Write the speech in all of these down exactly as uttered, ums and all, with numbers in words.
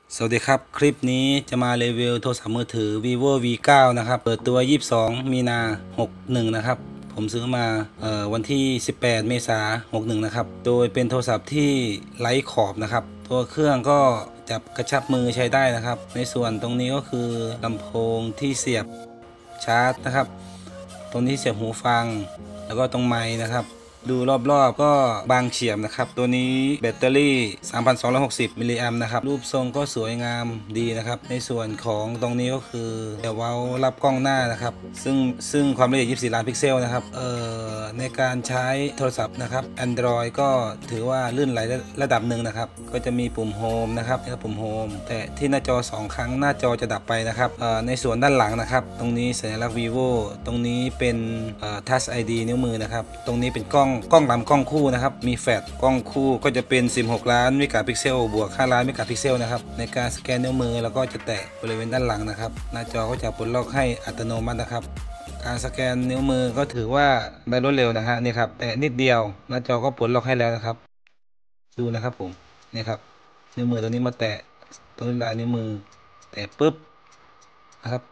สวัสดีครับคลิปนี้จะมารีวิวโทรศัพท์มือถือ vivo วี ไนน์ นะครับเปิดตัวยี่สิบสองมีนาหกสิบเอ็ดนะครับผมซื้อมาวันที่สิบแปดเมษายนหกสิบเอ็ดนะครับโดยเป็นโทรศัพท์ที่ไร้ขอบนะครับตัวเครื่องก็จับกระชับมือใช้ได้นะครับในส่วนตรงนี้ก็คือลำโพงที่เสียบชาร์จนะครับตรงนี้เสียบหูฟังแล้วก็ตรงไมค์นะครับดูรอบๆก็บางเฉียบนะครับตัวนี้แบตเตอรี่ สามพันสองร้อยหกสิบ มิลลิแอมป์นะครับรูปทรงก็สวยงามดีนะครับในส่วนของตรงนี้ก็คือเดี๋ยวเว้ารับกล้องหน้านะครับซึ่งซึ่งความละเอียดยี่สิบสี่ล้านพิกเซลนะครับเอ่อในการใช้โทรศัพท์นะครับ Android ก็ถือว่าลื่นไหลระดับหนึ่งนะครับก็จะมีปุ่มโฮมนะครับนี่ปุ่มโฮมแต่ที่หน้าจอสองครั้งหน้าจอจะดับไปนะครับเอ่อในส่วนด้านหลังนะครับตรงนี้สัญลักษณ์ vivo ตรงนี้เป็นเอ่อ touch ไอ ดี นิ้วมือนะครับตรงนี้เป็นกล้องกล้องลำกล้องคู่นะครับมีแฟลชกล้องคู่ก็จะเป็นสิบหกล้านเมกะพิกเซลบวกห้าล้านเมกะพิกเซลนะครับในการสแกนนิ้วมือแล้วก็จะแตะบริเวณด้านหลังนะครับหน้าจอก็จะปลดล็อกให้อัตโนมัตินะครับการสแกนนิ้วมือก็ถือว่าได้รวดเร็วนะฮะนี่ครับแต่นิดเดียวหน้าจอก็ปลดล็อกให้แล้วนะครับดูนะครับผมนี่ครับนิ้วมือตัวนี้มาแตะตรงลายนิ้วมือแตะปุ๊บนะครับ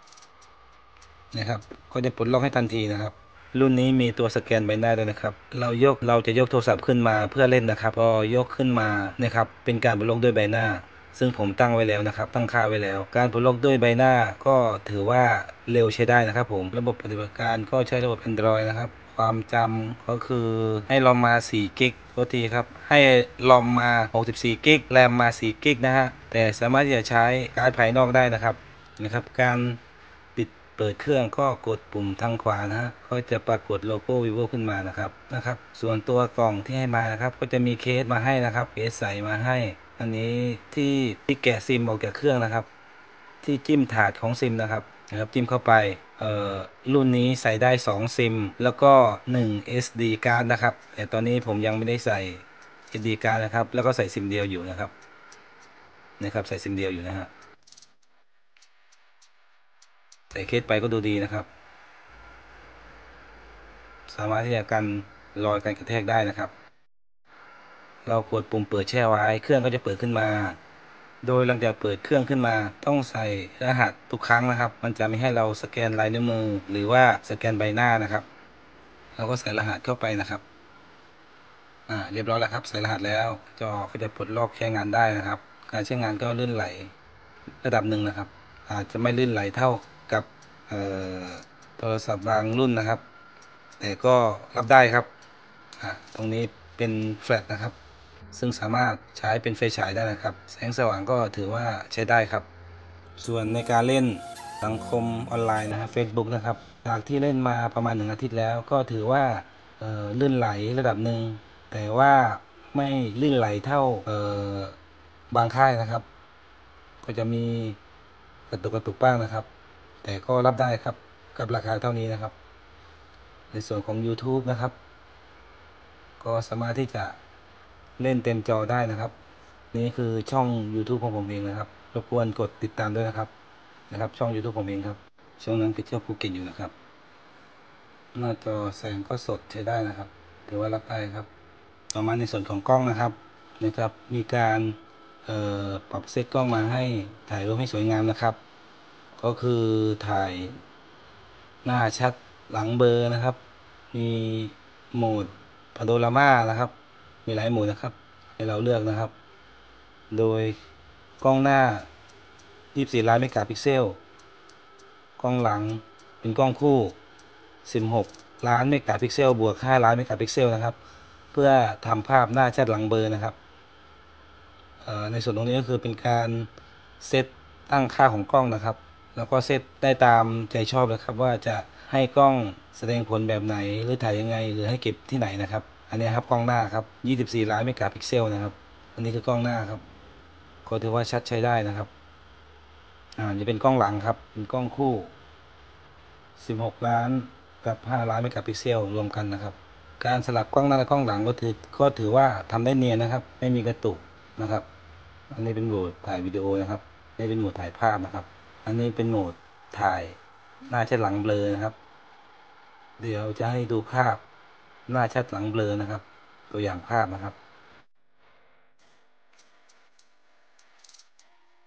นะครับก็จะปลดล็อกให้ทันทีนะครับรุ่นนี้มีตัวสแกนใบหน้าด้วยนะครับเรายกเราจะยกโทรศัพท์ขึ้นมาเพื่อเล่นนะครับพอยกขึ้นมานะครับเป็นการปลดล็อกด้วยใบหน้าซึ่งผมตั้งไว้แล้วนะครับตั้งค่าไว้แล้วการปลดล็อกด้วยใบหน้าก็ถือว่าเร็วใช้ได้นะครับผมระบบปฏิบัติการก็ใช้ระบบ Android นะครับความจำก็คือให้รอมมาสี่กิกโทษทีครับให้รอมมาหกสิบสี่กิกแรมมาสี่กิกนะฮะแต่สามารถที่จะใช้การ์ดภายนอกได้นะครับนะครับการปิดเปิดเครื่องก็กดปุ่มทางขวานะฮะก็จะปรากฏโลโก้ vivo ขึ้นมานะครับนะครับส่วนตัวกล่องที่ให้มานะครับก็จะมีเคสมาให้นะครับเคสใส่มาให้อันนี้ที่ที่แกะซิมออกจากเครื่องนะครับที่จิ้มถาดของซิมนะครับนะครับจิ้มเข้าไปเอ่อรุ่นนี้ใส่ได้สองซิมแล้วก็หนึ่ง เอส ดี card นะครับแต่ตอนนี้ผมยังไม่ได้ใส่ เอส ดี card นะครับแล้วก็ใส่ซิมเดียวอยู่นะครับนะครับใส่ซิมเดียวอยู่นะฮะใส่เคสไปก็ดูดีนะครับสามารถที่จะกันรอยการกระแทกได้นะครับเรากดปุ่มเปิดแช่ไว้เครื่องก็จะเปิดขึ้นมาโดยหลังจากเปิดเครื่องขึ้นมาต้องใส่รหัสทุกครั้งนะครับมันจะไม่ให้เราสแกนลายนิ้วมือหรือว่าสแกนใบหน้านะครับเราก็ใส่รหัสเข้าไปนะครับอ่าเรียบร้อยแล้วครับใส่รหัสแล้วจอก็จะปลดล็อกใช้งานได้นะครับการใช้งานก็ลื่นไหลระดับหนึ่งนะครับอาจจะไม่ลื่นไหลเท่ากับเอ่อโทรศัพท์บางรุ่นนะครับแต่ก็รับได้ครับอ่าตรงนี้เป็นแฟลชนะครับซึ่งสามารถใช้เป็นไฟฉายได้นะครับแสงสว่างก็ถือว่าใช้ได้ครับส่วนในการเล่นสังคมออนไลน์นะครับ Facebook นะครับจากที่เล่นมาประมาณหนึ่งอาทิตย์แล้วก็ถือว่าเอ่อลื่นไหลระดับหนึ่งแต่ว่าไม่ลื่นไหลเท่าเอ่อบางค่ายนะครับก็จะมีกระตุกกระตุกบ้างนะครับแต่ก็รับได้ครับกับราคาเท่านี้นะครับในส่วนของ YouTube นะครับก็สามารถที่จะเล่นเต็มจอได้นะครับนี่คือช่อง YouTube ของผมเองนะครับรบกวนกดติดตามด้วยนะครับนะครับช่อง YouTube ผมเองครับช่วงนั้นไปเที่ยวภูเก็ตอยู่นะครับหน้าจอแสงก็สดใช้ได้นะครับถือว่ารับได้ครับต่อมาในส่วนของกล้องนะครับนะครับมีการปรับเซตกล้องมาให้ถ่ายรูปให้สวยงามนะครับก็คือถ่ายหน้าชัดหลังเบลอนะครับมีโหมดพาโนรามานะครับมีหลายโหมดนะครับให้เราเลือกนะครับโดยกล้องหน้ายี่สิบสี่ล้านเมกะพิกเซลกล้องหลังเป็นกล้องคู่สิบหกล้านเมกะพิกเซลบวกห้าล้านเมกะพิกเซลนะครับเพื่อทำภาพหน้าชัดหลังเบลอนะครับในส่วนตรงนี้ก็คือเป็นการเซตตั้งค่าของกล้องนะครับแล้วก็เซตได้ตามใจชอบเลยครับว่าจะให้กล้องแสดงผลแบบไหนหรือถ่ายยังไงหรือให้เก็บที่ไหนนะครับอันนี้ครับกล้องหน้าครับยี่สิบสี่ล้านเมกะพิกเซลนะครับอันนี้คือกล้องหน้าครับก็ถือว่าชัดใช้ได้นะครับอ่านี่เป็นกล้องหลังครับเป็นกล้องคู่สิบหกล้านกับห้าล้านเมกะพิกเซลรวมกันนะครับการสลับกล้องหน้าและกล้องหลังก็ถือก็ถือว่าทำได้เนียนนะครับไม่มีกระตุกนะครับอันนี้เป็นโหมดถ่ายวิดีโอนะครับนี่เป็นโหมดถ่ายภาพนะครับอันนี้เป็นโหมดถ่ายหน้าชัดหลังเบลอนะครับเดี๋ยวจะให้ดูภาพหน้าชัดหลังเบลอนะครับตัวอย่างภาพนะครับ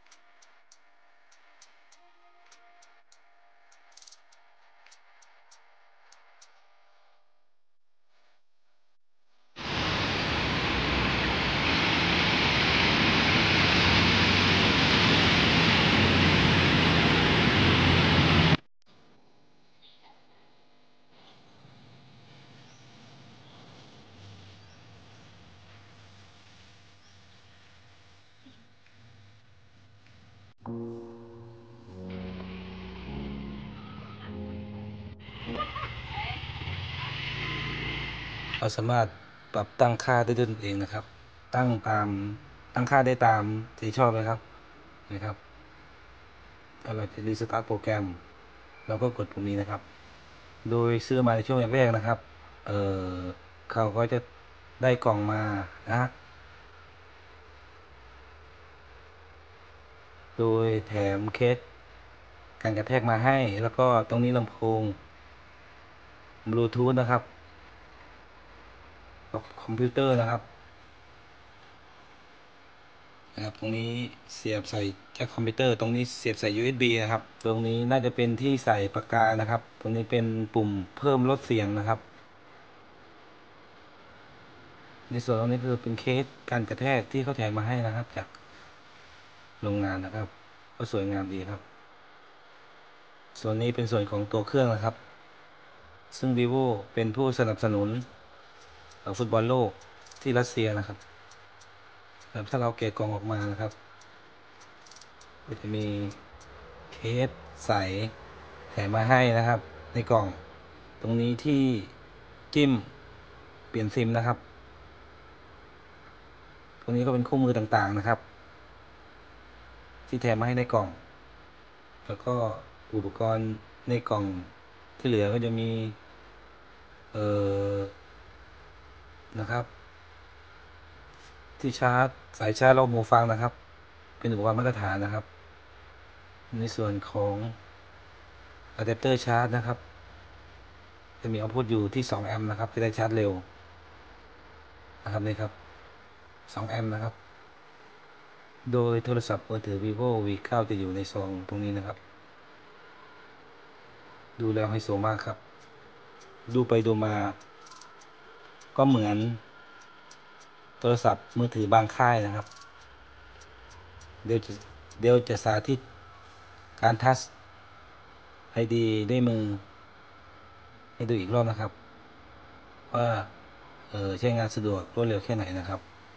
เราสามารถปรับตั้งค่าได้ด้วยตนเองนะครับ ตั้งตามตั้งค่าได้ตามที่ชอบเลยครับนะครับถ้าเราจะรีสตาร์ทโปรแกรมเราก็กดปุ่มนี้นะครับ โดยซื้อมาในช่วงแรกๆนะครับ เออเขาก็จะได้กล่องมานะ โดยแถมเคสการกระแทกมาให้ แล้วก็ตรงนี้ลำโพงบลูทูธนะครับคอมพิวเตอร์นะครับนะครับตรงนี้เสียบใส่แจ็คคอมพิวเตอร์ตรงนี้เสียบใส่ ยู เอส บี นะครับตรงนี้น่าจะเป็นที่ใส่ปากกานะครับตรงนี้เป็นปุ่มเพิ่มลดเสียงนะครับในส่วนตรงนี้คือเป็นเคสการกระแทกที่เขาแถมมาให้นะครับจากโรงงานนะครับก็สวยงามดีครับส่วนนี้เป็นส่วนของตัวเครื่องนะครับซึ่ง vivo เป็นผู้สนับสนุนฟุตบอลโลกที่รัสเซียนะครับถ้าเราแกะกล่องออกมานะครับก็จะมีเคสใสแถมมาให้นะครับในกล่องตรงนี้ที่จิ้มเปลี่ยนซิมนะครับตรงนี้ก็เป็นคู่มือต่างๆนะครับที่แถมมาให้ในกล่องแล้วก็อุปกรณ์ในกล่องที่เหลือก็จะมีเอ่อนะครับที่ชาร์จสายชาร์จรองหูฟังนะครับเป็นอุปกรณ์มาตรฐานนะครับในส่วนของอะแดปเตอร์ชาร์จนะครับจะมีเอาพุทอยู่ที่สองแอมป์นะครับจะได้ชาร์จเร็วนะครับนี่ครับสองแอมป์นะครับโดยโทรศัพท์มือถือ vivo วี ไนน์ จะอยู่ในซองตรงนี้นะครับดูแล้วไฮโซมากครับดูไปดูมาก็เหมือนโทรศัพท์มือถือบางค่ายนะครับเดี๋ยวจะเดี๋ยวจะสาธิตการทัช ไอ ดี ด้วยมือให้ดูอีกรอบนะครับว่าเออใช้งานสะดวกรวดเร็วแค่ไหนนะครับ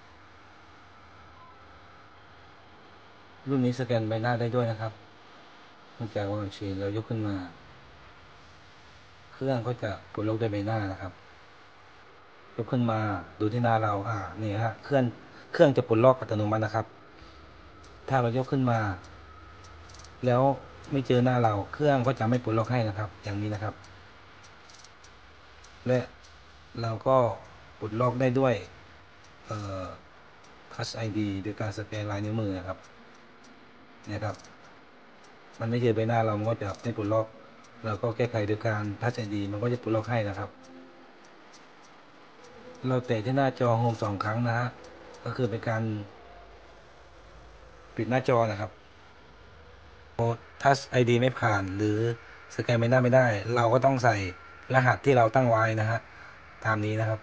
รุ่นนี้สแกนใบหน้าได้ด้วยนะครับเนื่องจากว่าบัญชีเรายกขึ้นมาเครื่องก็จะปลดล็อกด้วยใบหน้านะครับยกขึ้นมาดูที่หน้าเราอ่านี่ฮะเครื่องเครื่องจะปลดล็อกอัตโนมัตินะครับ ถ้าเรายกขึ้นมา แล้วไม่เจอหน้าเราเครื่องก็จะไม่ปลดล็อกให้นะครับ อย่างนี้นะครับ และเราก็ปลดล็อกได้ด้วยเอ่อ Touch ไอ ดี โดยการสแกนลายนิ้วมือนะครับเนี่ยครับมันไม่เจอใบหน้าเรามันก็จะไม่ปลดล็อกเราก็แก้ไขโดยการ Touch ไอ ดี มันก็จะปลดล็อกให้นะครับ เราแตะที่หน้าจอโฮมสองครั้งนะฮะก็คือเป็นการปิดหน้าจอนะครับถ้า ไอ ดี ไม่ผ่านหรือสแกนใบหน้าไม่ได้เราก็ต้องใส่รหัสที่เราตั้งไว้นะฮะตามนี้นะครับ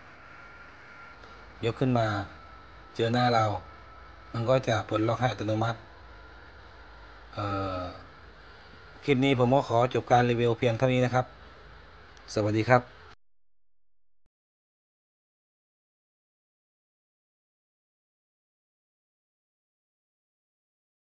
ยกขึ้นมาเจอหน้าเรามันก็จะปลดล็อกให้อัตโนมัติเอ่อคลิปนี้ผมก็ขอจบการรีวิวเพียงเท่านี้นะครับสวัสดีครับ